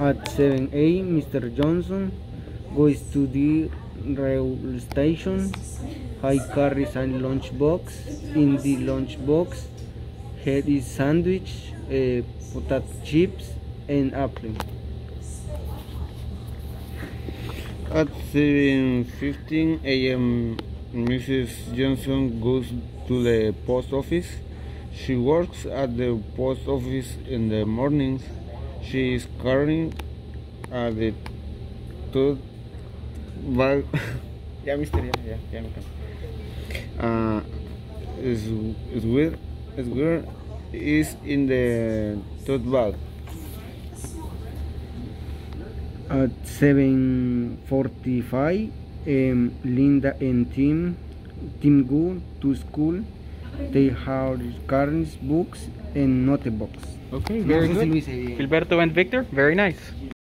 At 7 a.m., Mr. Johnson goes to the rail station. He carries a lunchbox. In the lunchbox, there is sandwich, potato chips, and apple. At 7:15 a.m., Mrs. Johnson goes to the post office. She works at the post office in the mornings. She is carrying the tote bag. Yeah, mister, yeah, is where is in the tote bag. At 7:45, Linda and Tim go to school. They have cards, books, and notebooks. Okay, very good. Filiberto and Victor, very nice.